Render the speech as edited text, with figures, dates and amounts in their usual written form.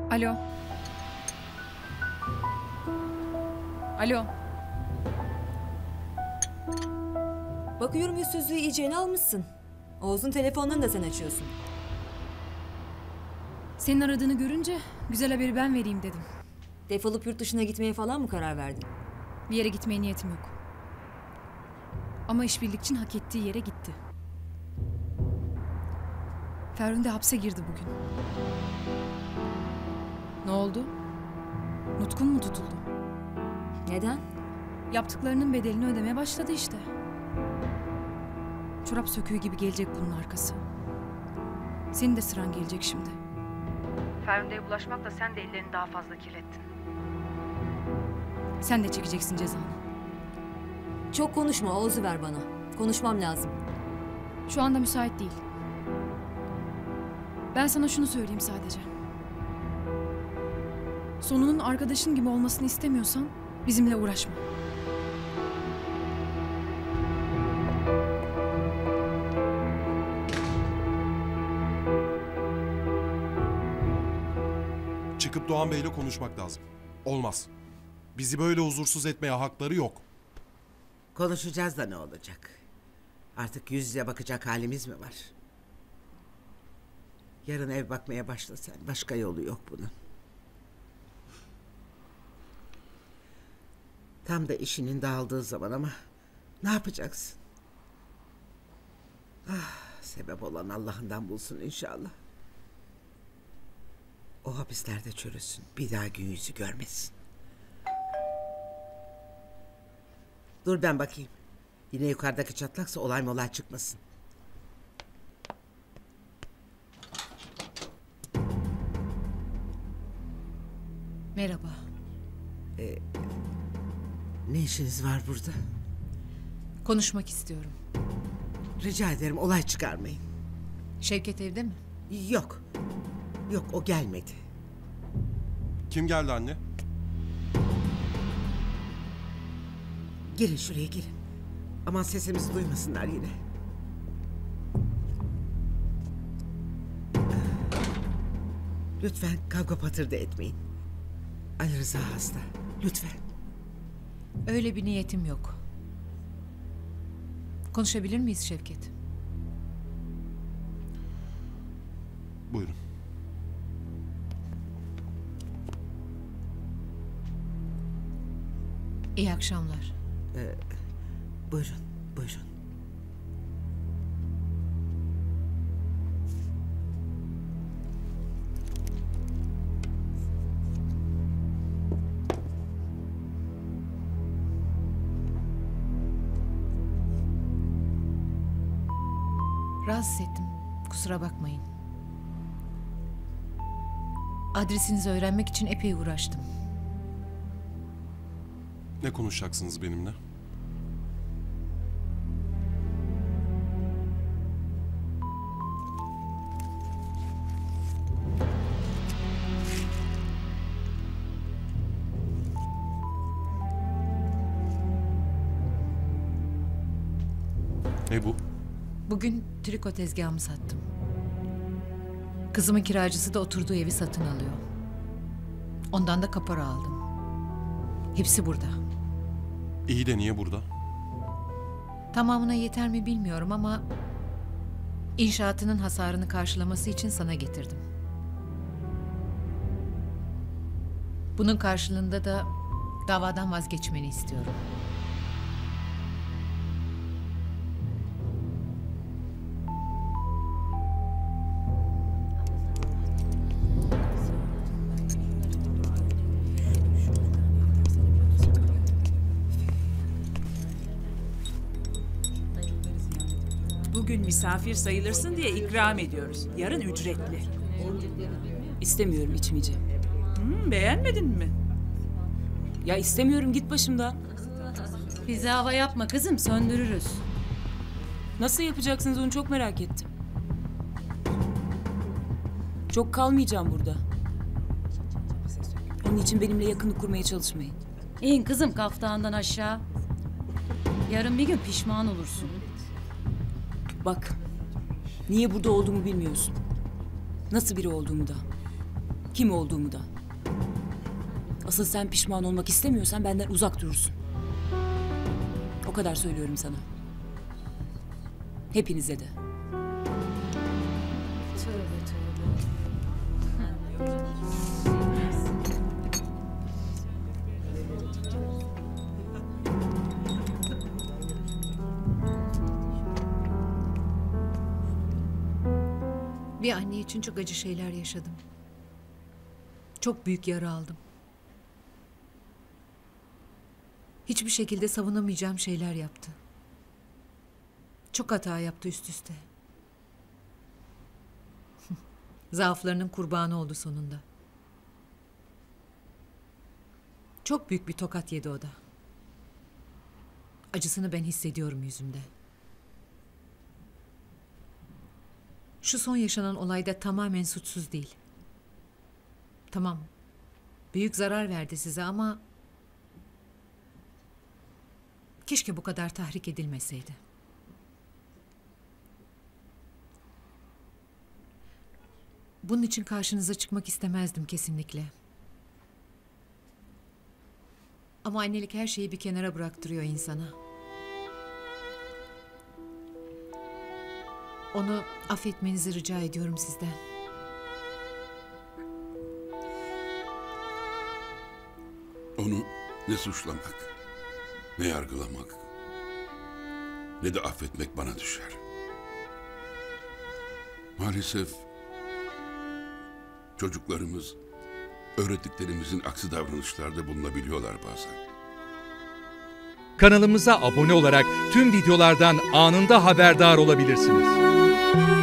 Alo. Alo. Bakıyorum yüzsüzlüğü iyicene almışsın. Oğuz'un telefonlarını da sen açıyorsun. Senin aradığını görünce güzel haberi ben vereyim dedim. Defolup yurt dışına gitmeye falan mı karar verdin? Bir yere gitmeye niyetim yok. Ama işbirlikçin hak ettiği yere gitti. Ferhunde hapse girdi bugün. Ne oldu? Nutkun mu tutuldu? Neden? Yaptıklarının bedelini ödemeye başladı işte. Çorap söküğü gibi gelecek bunun arkası. Senin de sıran gelecek şimdi. Ferhunde'ye bulaşmakla sen de ellerini daha fazla kirlettin. Sen de çekeceksin cezanı. Çok konuşma, Oğuz'u ver bana. Konuşmam lazım. Şu anda müsait değil. Ben sana şunu söyleyeyim sadece. Sonunun arkadaşın gibi olmasını istemiyorsan bizimle uğraşma. Çıkıp Doğan Bey'le konuşmak lazım. Olmaz. Bizi böyle huzursuz etmeye hakları yok. Konuşacağız da ne olacak? Artık yüz yüze bakacak halimiz mi var? Yarın ev bakmaya başlasan başka yolu yok bunun. Tam da işinin dağıldığı zaman ama ne yapacaksın? Sebep olan Allah'ından bulsun inşallah. O hapislerde çürüsün. Bir daha gün yüzü görmesin. Dur ben bakayım. Yine yukarıdaki çatlaksa olay çıkmasın. Merhaba. Ne işiniz var burada? Konuşmak istiyorum. Rica ederim olay çıkarmayın. Şevket evde mi? Yok. Yok o gelmedi. Kim geldi anne? Girin şuraya girin. Aman sesimizi duymasınlar yine. Lütfen kavga patırdı etmeyin. Ali Rıza hasta. Lütfen. Öyle bir niyetim yok. Konuşabilir miyiz Şevket? Buyurun. İyi akşamlar. Buyurun, buyurun. Rahatsız ettim. Kusura bakmayın. Adresinizi öğrenmek için epey uğraştım. Ne konuşacaksınız benimle? Ne bu? Bugün triko tezgahımı sattım. Kızımın kiracısı da oturduğu evi satın alıyor. Ondan da kapora aldım. Hepsi burada. İyi de niye burada? Tamamına yeter mi bilmiyorum ama inşaatının hasarını karşılaması için sana getirdim. Bunun karşılığında da davadan vazgeçmeni istiyorum. Bugün misafir sayılırsın diye ikram ediyoruz. Yarın ücretli. İstemiyorum, içmeyeceğim. Beğenmedin mi? Ya istemiyorum, git başımdan. Bize hava yapma kızım, söndürürüz. Nasıl yapacaksınız onu çok merak ettim. Çok kalmayacağım burada. Onun için benimle yakınlık kurmaya çalışmayın. İn kızım kaftandan aşağı. Yarın bir gün pişman olursun. Bak, niye burada olduğumu bilmiyorsun. Nasıl biri olduğumu da. Kim olduğumu da. Asıl sen pişman olmak istemiyorsan benden uzak durursun. O kadar söylüyorum sana. Hepinize de. Bir anne için çok acı şeyler yaşadım. Çok büyük yara aldım. Hiçbir şekilde savunamayacağım şeyler yaptı. Çok hata yaptı üst üste. Zaaflarının kurbanı oldu sonunda. Çok büyük bir tokat yedi o da. Acısını ben hissediyorum yüzümde. Şu son yaşanan olayda tamamen suçsuz değil. Tamam. Büyük zarar verdi size ama keşke bu kadar tahrik edilmeseydi. Bunun için karşınıza çıkmak istemezdim kesinlikle. Ama annelik her şeyi bir kenara bıraktırıyor insana. Onu affetmenizi rica ediyorum sizden. Onu ne suçlamak, ne yargılamak, ne de affetmek bana düşer. Maalesef çocuklarımız öğrettiklerimizin aksi davranışlarda bulunabiliyorlar bazen. Kanalımıza abone olarak tüm videolardan anında haberdar olabilirsiniz.